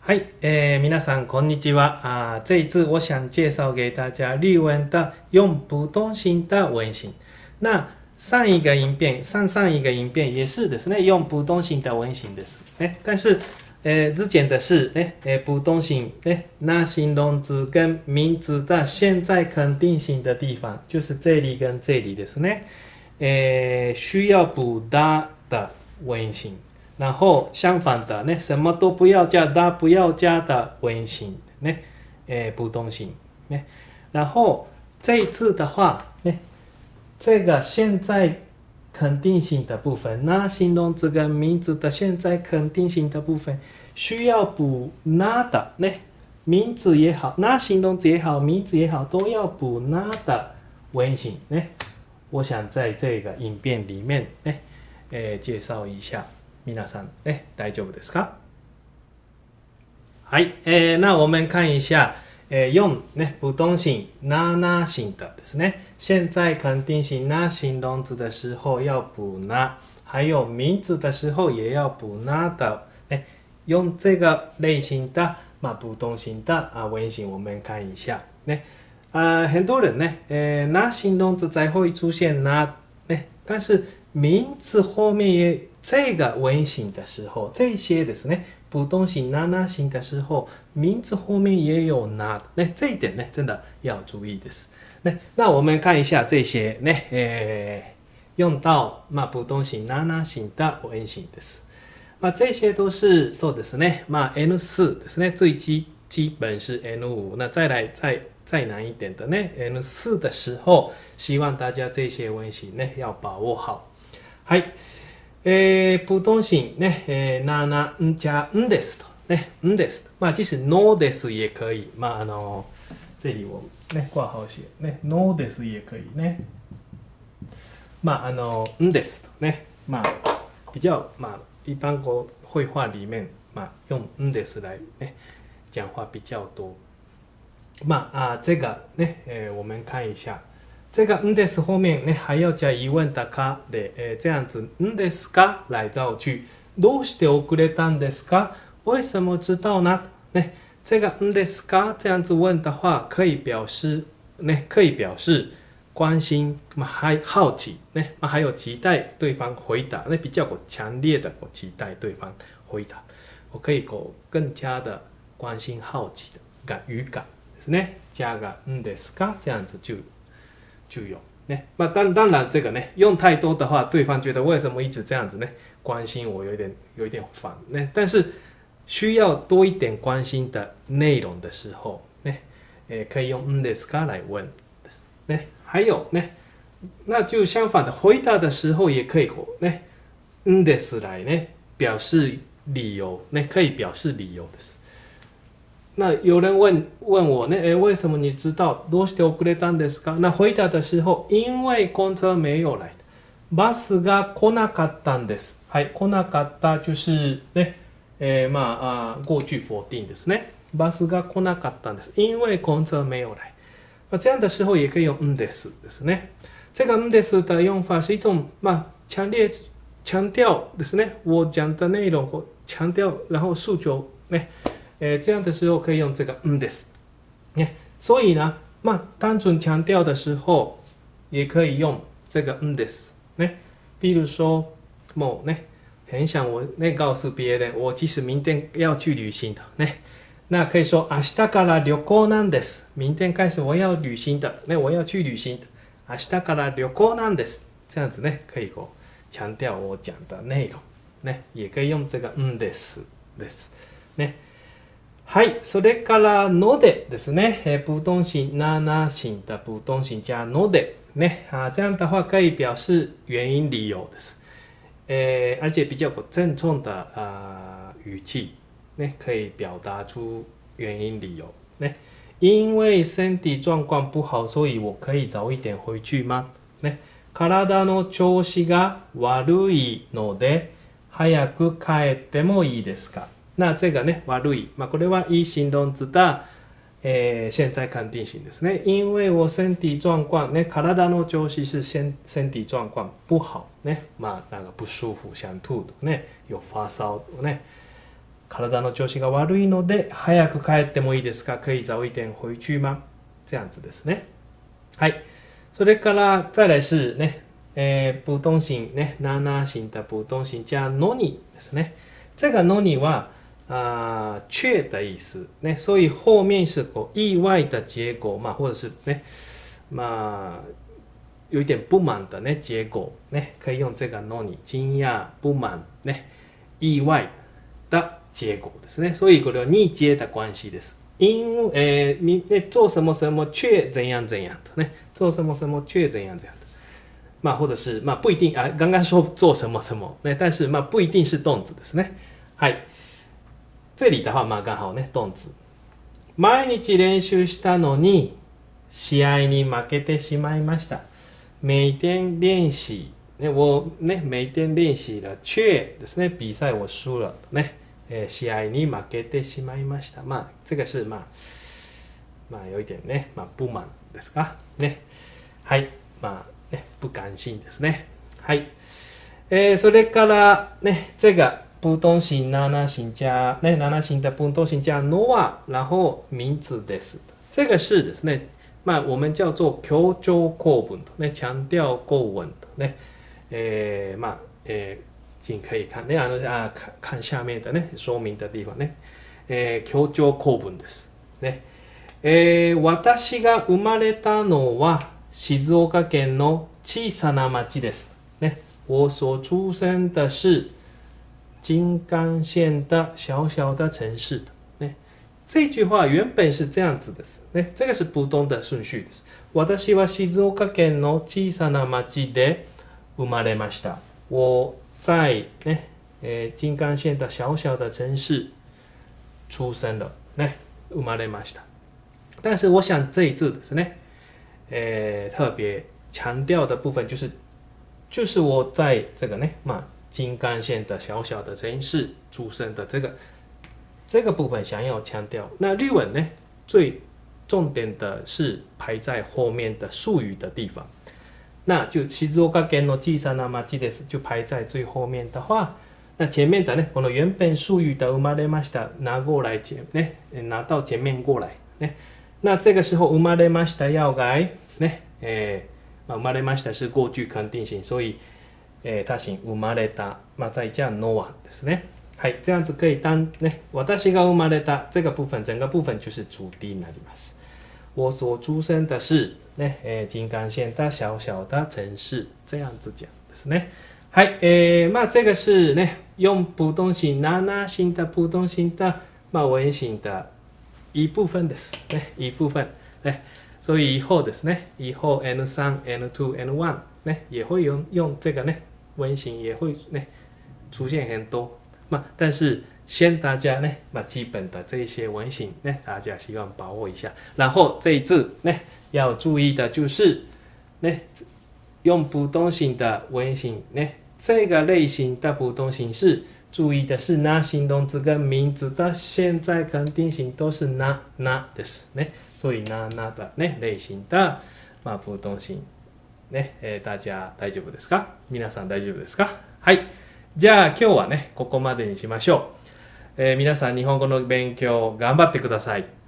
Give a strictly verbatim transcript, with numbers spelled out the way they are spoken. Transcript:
嗨，诶，皆さんこんにちは啊！这一次我想介绍给大家日文的用不动型的文型。那上一个影片、上上一个影片也是ですね，用不动型的文型です。哎，但是，呃，之前的是，哎，哎，不动型，哎，那形容词跟名词的现在肯定型的地方，就是这里跟这里ですね。诶，需要补的的文型。然后相反的，呢，什么都不要加的，不要加的文型，呢，诶，不动型，呢。然后这一次的话，呢，这个现在肯定型的部分，那形容词跟名词的现在肯定型的部分，需要补那的，呢，名词也好，那形容词也好，名词也好，都要补那的文型，呢。我想在这个影片里面，呢，诶，介绍一下。皆さん、え、大丈夫ですか？はい、えー、那我们看一下，えー、用ね不动型、那那型的ですね。现在肯定型那形容词的时候要补那，还有名词的时候也要补那的。哎，用这个类型的嘛不动型的啊文型，我们看一下。呢，呃，很多人呢，呃，那形容词才会出现那，呢，但是名词后面也。这个文型的时候，这些ですね，不动型、那那型的时候，名词后面也有那，那这一点呢，真的要注意です。那那我们看一下这些呢，呃，用到まあ不动型、那那型的文型です。まあ这些都是そうですね，まあ N 四ですね，最基基本是 N 五，那再来再再难一点的呢 ，N 四的时候，希望大家这些文型呢要把握好。はい。えー、不動型ね、えー、ななん加んですとね、んですと。まあ即使 no です也可以。まああの这里我ね挂号写ね no です也可以ね。まああのんですとね。まあ比较まあ一般こう绘画里面まあ用んです来ね讲话比较多。まあ啊这个ね、えー、我们看一下。这个んです后面呢还要加疑问的かで、えー、这样子んですか来造句。どうして遅れたんですか？为什么知道呢？呢，这个んですか这样子问的话，可以表示呢，可以表示关心，嘛还好奇，呢，嘛还有期待对方回答，那比较强烈的我期待对方回答，我可以够更加的关心好奇的感语感ですね。加个んですか这样子就。就有呢，那当当然这个呢，用太多的话，对方觉得为什么一直这样子呢？关心我有点有一点烦呢。但是需要多一点关心的内容的时候呢，诶，可以用んですか来问呢。还有呢，那就相反的，回答的时候也可以呢，んです来呢表示理由，呢可以表示理由的。那有人问问我呢，诶，为什么你知道どうして遅れたんですか？那回答的时候，因为公车没有来，バスが来なかったんです。はい、来なかった就是ね、えー、まあ过去否定ですね。バスが来なかったんです，因为公车没有来。那这样的时候也可以用んですですね。这个んです的用法是一种まあ强烈强调ですね。我讲的内容我强调，然后诉求呢。诶，这样的时候可以用这个んです。所以呢，嘛，单纯强调的时候，也可以用这个んです。呢，比如说，某呢，很想我那告诉别人，我其实明天要去旅行的。呢，那可以说明日から旅行なんです。明天开始我要旅行的。那我要去旅行的。明日から旅行なんです。这样子呢，可以够强调我讲的内容。呢，也可以用这个んですです。ね。はい、それからのでですね，え不动型、那那型的不动型加のでね啊，这样的话可以表示原因、理由的，呃，而且比较有郑重的啊、呃、语气，呢可以表达出原因、理由。呢，因为身体状况不好，所以我可以早一点回去吗？呢，体の調子が悪いので早く帰ってもいいですか？那这个呢，悪い，まあこれはいい形容詞的、えー、现在肯定型ですね。因为我身体状况呢，体の調子是身身体状况不好呢，まあ那个不舒服，想吐的呢，有发烧呢。 体の調子が悪いので早く帰ってもいいですか？可以早一点回去吗？这样子ですね。はい。それから再来是ね、えー、不動型ね、なな型的不動型加のにですね。这个のには啊、却的意思ね，所以后面是こう意外的结果嘛，或者是ね，まあ有一点不满的ね结果ね，可以用这个のに惊讶、不满ね、意外的结果ですね。所以これはに接的关系です。因えー、你ね做什么什么却怎样怎样的ね，做什么什么却怎样怎样的。まあ或者是まあ不一定啊，刚刚说做什么什么ね，但是まあ不一定是动词ですね。はい。这里的话まあ刚好ね動詞。毎日練習したのに試合に負けてしまいました。每天練習ね我ね每天練習了却ですね比賽我輸了ね。えー、試合に負けてしまいました。まあ、这个是まあ、まあ有一点ね、まあ不満ですかね。はい、まあね、不甘心ですね。はい。えー、それからね、这个不動型七型加ね七型的不動型加のは、然後名詞です。这个是ですね、まあ我们叫做強調構文とね、強調構文とね、えー、まあ、えー请可以看ね、あのあ看看下面的ね说明的地方ね、えー、強調構文ですね。えー、私が生まれたのは静岡県の小さな町ですね。我所出生的是金剛县的小小的城市ね。这句话原本是这样子ですね。这个是不動的順序です。私は静岡県の小さな町で生まれました。我在呢，呃，金剛县的小小的城市出生了，呢，生まれました。但是我想这一字ですね，呃，特别强调的部分就是，就是我在这个呢，嘛，金剛县的小小的城市出生的这个这个部分想要强调。那日文呢，最重点的是排在后面的术语的地方。那就静岡県の小さな町です就排在最後面的話、那前面的呢この原本术語的生まれました拿过来前ね拿到前面过来ね。那这个时候生まれました要改ね、えー、まあ、生まれました是过去肯定型，所以えー、他行生まれた、まあ再加のはですね。はい、这样子可以当ね私が生まれた这个部分整个部分就是主题になります。我所出生的是ね、えー、金剛县的小小的城市这样子讲ですね。はい、えー、まあ这个是ね用不動型七型的不動型的まあ文型的一部分ですね。一部分ね。所以以后ですね，以后 N 三、N 二、N 一ね也会用用这个呢文型也会呢出现很多。嘛，但是先大家呢，把基本的这一些文型呢，大家希望把握一下。然后这一字呢，要注意的就是呢，用不动型的文型呢，这个类型的不动形式，注意的是那形容词跟名词的现在肯定型都是那那ですね。所以那那的ね類型的まあ不動型ね、えー、大家大丈夫ですか？皆さん大丈夫ですか？はい。じゃあ今日はねここまでにしましょう。えー、皆さん日本語の勉強頑張ってください。